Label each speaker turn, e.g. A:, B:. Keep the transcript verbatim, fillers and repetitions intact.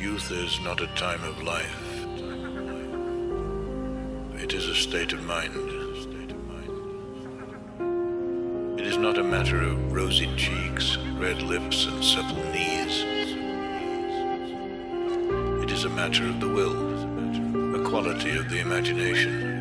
A: Youth is not a time of life. It is a state of mind. It is not a matter of rosy cheeks, red lips, and supple knees. It is a matter of the will, a quality of the imagination.